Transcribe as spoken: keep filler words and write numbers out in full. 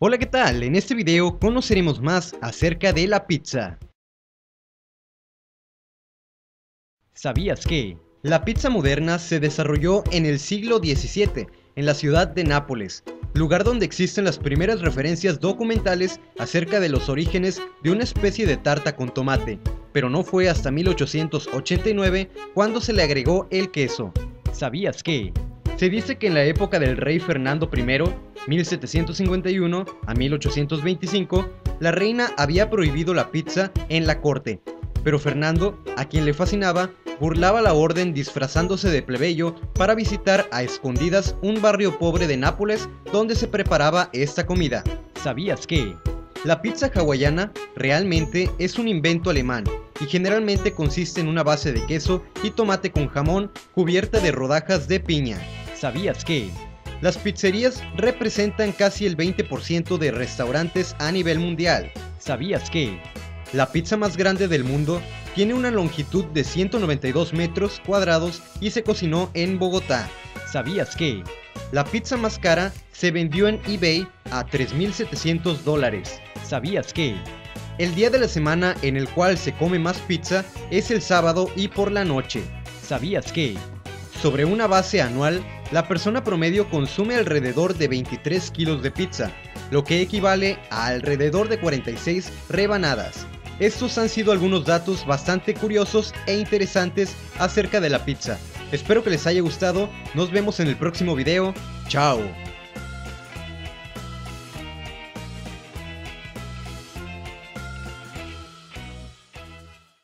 Hola, ¿qué tal? En este video conoceremos más acerca de la pizza. ¿Sabías que? La pizza moderna se desarrolló en el siglo diecisiete en la ciudad de Nápoles, lugar donde existen las primeras referencias documentales acerca de los orígenes de una especie de tarta con tomate, pero no fue hasta mil ochocientos ochenta y nueve cuando se le agregó el queso. ¿Sabías que? Se dice que en la época del rey Fernando primero, mil setecientos cincuenta y uno a mil ochocientos veinticinco, la reina había prohibido la pizza en la corte, pero Fernando, a quien le fascinaba, burlaba la orden disfrazándose de plebeyo para visitar a escondidas un barrio pobre de Nápoles donde se preparaba esta comida. ¿Sabías que? La pizza hawaiana realmente es un invento alemán y generalmente consiste en una base de queso y tomate con jamón cubierta de rodajas de piña. ¿Sabías que? Las pizzerías representan casi el veinte por ciento de restaurantes a nivel mundial. ¿Sabías que? La pizza más grande del mundo tiene una longitud de ciento noventa y dos metros cuadrados y se cocinó en Bogotá. ¿Sabías que? La pizza más cara se vendió en eBay a tres mil setecientos dólares. ¿Sabías que? El día de la semana en el cual se come más pizza es el sábado y por la noche. ¿Sabías que? Sobre una base anual, la persona promedio consume alrededor de veintitrés kilos de pizza, lo que equivale a alrededor de cuarenta y seis rebanadas. Estos han sido algunos datos bastante curiosos e interesantes acerca de la pizza. Espero que les haya gustado, nos vemos en el próximo video, chao.